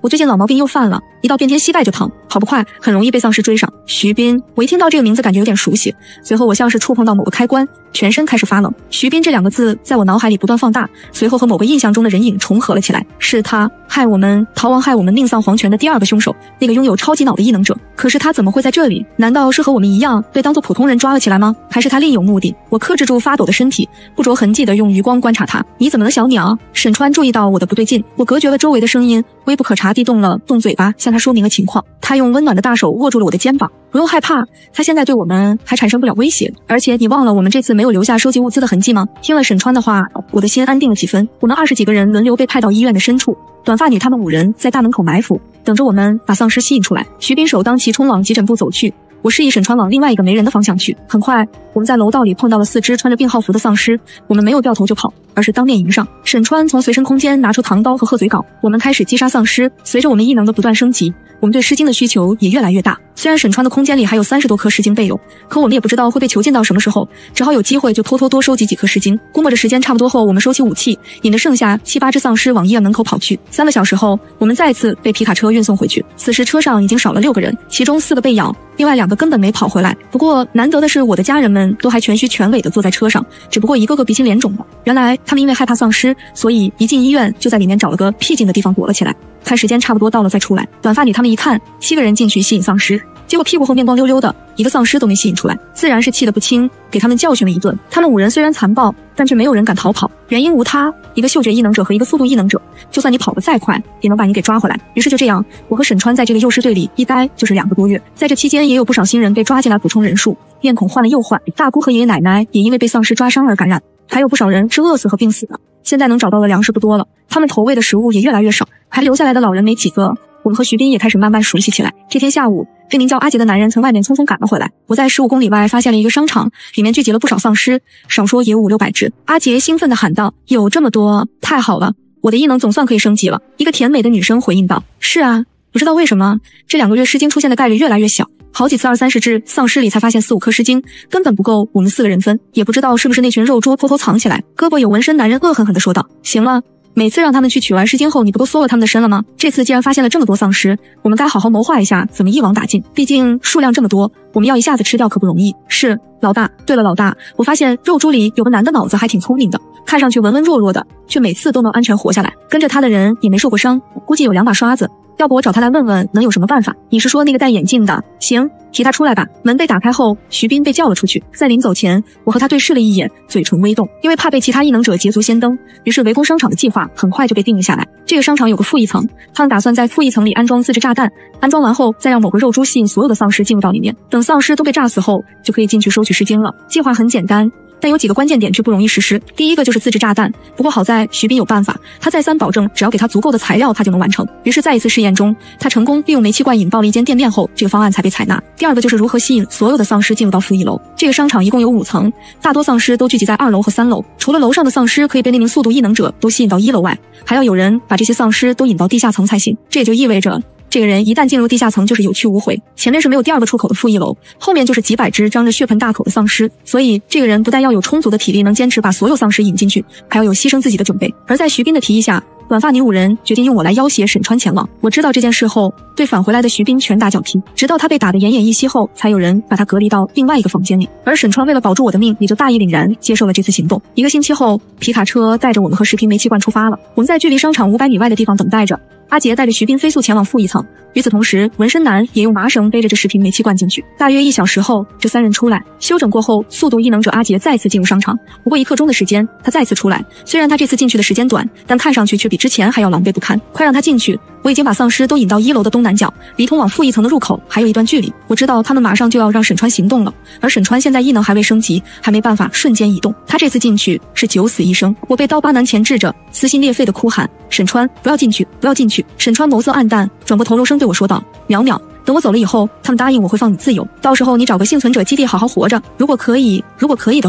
我最近老毛病又犯了，一到变天膝盖就疼，跑不快，很容易被丧尸追上。徐斌，我一听到这个名字感觉有点熟悉，随后我像是触碰到某个开关，全身开始发冷。徐斌这两个字在我脑海里不断放大，随后和某个印象中的人影重合了起来，是他害我们逃亡害我们命丧黄泉的第二个凶手，那个拥有超级脑的异能者。可是他怎么会在这里？难道是和我们一样被当作普通人抓了起来吗？还是他另有目的？我克制住发抖的身体，不着痕迹地用余光观察他。你怎么了，小鸟？沈川注意到我的不对劲，我隔绝了周围的声音，微不可察地动了动嘴巴，向他说明了情况。他用温暖的大手握住了我的肩膀，不用害怕，他现在对我们还产生不了威胁。而且你忘了我们这次没有留下收集物资的痕迹吗？听了沈川的话，我的心安定了几分。我们二十几个人轮流被派到医院的深处，短发女他们五人在大门口埋伏，等着我们把丧尸吸引出来。徐斌首当其冲往急诊部走去，我示意沈川往另外一个没人的方向去。很快我们在楼道里碰到了四只穿着病号服的丧尸，我们没有掉头就跑，而是当面迎上。沈川从随身空间拿出唐刀和鹤嘴镐，我们开始击杀丧尸。随着我们异能的不断升级，我们对尸精的需求也越来越大。虽然沈川的空间里还有三十多颗尸精备用，可我们也不知道会被囚禁到什么时候，只好有机会就偷偷多收集几颗尸精。估摸着时间差不多后，我们收起武器，引着剩下七八只丧尸往医院门口跑去。三个小时后，我们再次被皮卡车运送回去。此时车上已经少了六个人，其中四个被咬，另外两个根本没跑回来。不过难得的是，我的家人们都还全须全尾的坐在车上，只不过一个个鼻青脸肿的。原来他们因为害怕丧尸，所以一进医院就在里面找了个僻静的地方躲了起来，看时间差不多到了再出来。短发女他们一看七个人进去吸引丧尸，结果屁股后面光溜溜的，一个丧尸都没吸引出来，自然是气得不轻，给他们教训了一顿。他们五人虽然残暴，但却没有人敢逃跑，原因无他，一个嗅觉异能者和一个速度异能者，就算你跑得再快，也能把你给抓回来。于是就这样，我和沈川在这个幼师队里一待就是两个多月。在这期间，也有不少新人被抓进来补充人数，面孔换了又换，大姑和爷爷奶奶也因为被丧尸抓伤而感染，还有不少人是饿死和病死的。现在能找到的粮食不多了，他们投喂的食物也越来越少，还留下来的老人没几个。我们和徐斌也开始慢慢熟悉起来。这天下午，这名叫阿杰的男人从外面匆匆赶了回来。我在十五公里外发现了一个商场，里面聚集了不少丧尸，少说也五六百只。阿杰兴奋地喊道：“有这么多，太好了，我的异能总算可以升级了。”一个甜美的女生回应道：“是啊，不知道为什么这两个月尸精出现的概率越来越小，好几次二三十只丧尸里才发现四五颗尸精，根本不够我们四个人分。也不知道是不是那群肉猪偷偷藏起来。”胳膊有纹身男人恶狠狠地说道：“行了，每次让他们去取完尸精后，你不都缩了他们的身了吗？这次既然发现了这么多丧尸，我们该好好谋划一下怎么一网打尽，毕竟数量这么多，我们要一下子吃掉可不容易。”是老大。对了老大，我发现肉猪里有个男的脑子还挺聪明的，看上去文文弱弱的，却每次都能安全活下来，跟着他的人也没受过伤，估计有两把刷子，要不我找他来问问能有什么办法。你是说那个戴眼镜的？行，提他出来吧。门被打开后，徐斌被叫了出去。在临走前，我和他对视了一眼，嘴唇微动。因为怕被其他异能者捷足先登，于是围攻商场的计划很快就被定了下来。这个商场有个负一层，他们打算在负一层里安装自制炸弹，安装完后再让某个肉猪吸引所有的丧尸进入到里面，等丧尸都被炸死后，就可以进去收取尸精了。计划很简单，但有几个关键点却不容易实施。第一个就是自制炸弹，不过好在徐斌有办法，他再三保证只要给他足够的材料他就能完成。于是在一次试验中，他成功利用煤气罐引爆了一间店面后，这个方案才被采纳。第二个就是如何吸引所有的丧尸进入到负一楼。这个商场一共有五层，大多丧尸都聚集在二楼和三楼，除了楼上的丧尸可以被那名速度异能者都吸引到一楼外，还要有人把这些丧尸都引到地下层才行。这也就意味着这个人一旦进入地下层就是有去无回，前面是没有第二个出口的负一楼，后面就是几百只张着血盆大口的丧尸，所以这个人不但要有充足的体力能坚持把所有丧尸引进去，还要有牺牲自己的准备。而在徐斌的提议下，短发女五人决定用我来要挟沈川前往。我知道这件事后，对返回来的徐斌拳打脚踢，直到他被打得奄奄一息后，才有人把他隔离到另外一个房间里。而沈川为了保住我的命，也就大义凛然接受了这次行动。一个星期后，皮卡车带着我们和十瓶煤气罐出发了。我们在距离商场五百米外的地方等待着，阿杰带着徐斌飞速前往负一层。与此同时，纹身男也用麻绳背着这十瓶煤气罐进去。大约一小时后，这三人出来休整过后，速度异能者阿杰再次进入商场。不过一刻钟的时间，他再次出来。虽然他这次进去的时间短，但看上去却比之前还要狼狈不堪。快让他进去！我已经把丧尸都引到一楼的东南角，离通往负一层的入口还有一段距离。我知道他们马上就要让沈川行动了，而沈川现在异能还未升级，还没办法瞬间移动。他这次进去是九死一生。我被刀疤男钳制着，撕心裂肺的哭喊：“沈川，不要进去，不要进去！”沈川眸色暗淡，转过头柔声对我说道：“淼淼，等我走了以后，他们答应我会放你自由，到时候你找个幸存者基地好好活着。如果可以，如果可以的话，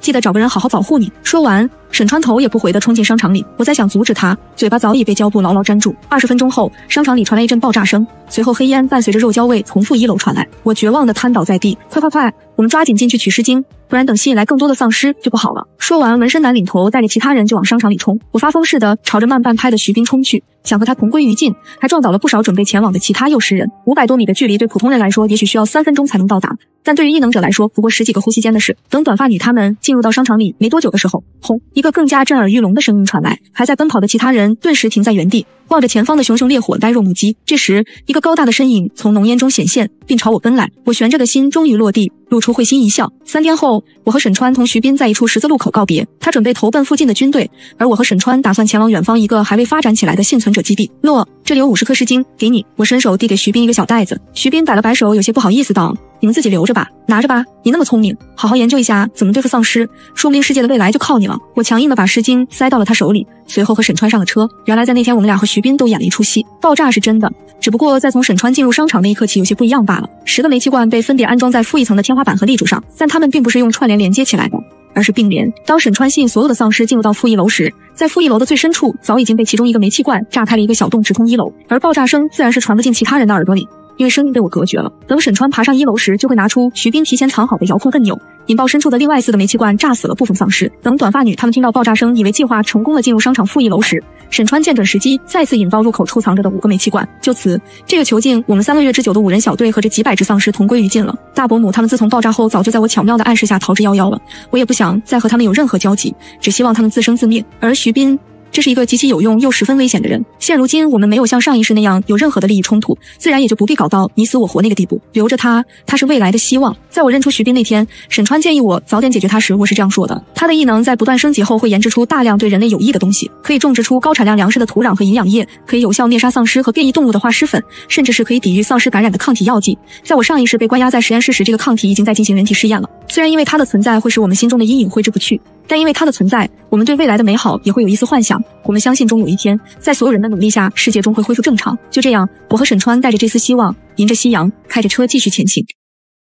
记得找个人好好保护你。说完，沈川头也不回地冲进商场里。我在想阻止他，嘴巴早已被胶布牢牢粘住。二十分钟后，商场里传来一阵爆炸声，随后黑烟伴随着肉焦味从负一楼传来。我绝望地瘫倒在地。快快快，我们抓紧进去取尸精，不然等吸引来更多的丧尸就不好了。说完，纹身男领头带着其他人就往商场里冲。我发疯似的朝着慢半拍的徐斌冲去，想和他同归于尽，还撞倒了不少准备前往的其他诱尸人。五百多米的距离对普通人来说也许需要三分钟才能到达，但对于异能者来说不过十几个呼吸间的事。等短发女他们进入到商场里没多久的时候，轰，一个更加震耳欲聋的声音传来，还在奔跑的其他人顿时停在原地，望着前方的熊熊烈火呆若木鸡。这时，一个高大的身影从浓烟中显现，并朝我奔来。我悬着的心终于落地，露出会心一笑。三天后，我和沈川同徐斌在一处十字路口告别，他准备投奔附近的军队，而我和沈川打算前往远方一个还未发展起来的幸存者基地。洛，这里有五十颗尸精，给你。我伸手递给徐斌一个小袋子，徐斌摆了摆手，有些不好意思道：“你们自己留着吧，拿着吧，你那么聪明，好好研究一下怎么对付丧尸，说不定世界的未来就靠你了。”我强硬地把尸精塞到了他手里，随后和沈川上了车。原来在那天我们俩和徐斌都演了一出戏，爆炸是真的，只不过在从沈川进入商场那一刻起有些不一样罢了。十个煤气罐被分别安装在负一层的天花板和立柱上，但它们并不是用串联连接起来的，而是并联。当沈川吸引所有的丧尸进入到负一楼时，在负一楼的最深处早已经被其中一个煤气罐炸开了一个小洞，直通一楼，而爆炸声自然是传不进其他人的耳朵里，因为声音被我隔绝了。等沈川爬上一楼时，就会拿出徐斌提前藏好的遥控按钮，引爆深处的另外四个煤气罐，炸死了部分丧尸。等短发女他们听到爆炸声，以为计划成功的进入商场负一楼时，沈川见准时机，再次引爆入口处藏着的五个煤气罐。就此，这个囚禁我们三个月之久的五人小队和这几百只丧尸同归于尽了。大伯母他们自从爆炸后，早就在我巧妙的暗示下逃之夭夭了。我也不想再和他们有任何交集，只希望他们自生自灭。而徐斌，这是一个极其有用又十分危险的人。现如今我们没有像上一世那样有任何的利益冲突，自然也就不必搞到你死我活那个地步。留着他，他是未来的希望。在我认出徐斌那天，沈川建议我早点解决他时，我是这样说的：他的异能在不断升级后会研制出大量对人类有益的东西，可以种植出高产量粮食的土壤和营养液，可以有效灭杀丧尸和变异动物的化尸粉，甚至是可以抵御丧尸感染的抗体药剂。在我上一世被关押在实验室时，这个抗体已经在进行人体试验了。虽然因为它的存在会使我们心中的阴影挥之不去，但因为它的存在，我们对未来的美好也会有一丝幻想。我们相信终有一天，在所有人的努力下，世界终会恢复正常。就这样，我和沈川带着这丝希望，迎着夕阳，开着车继续前行。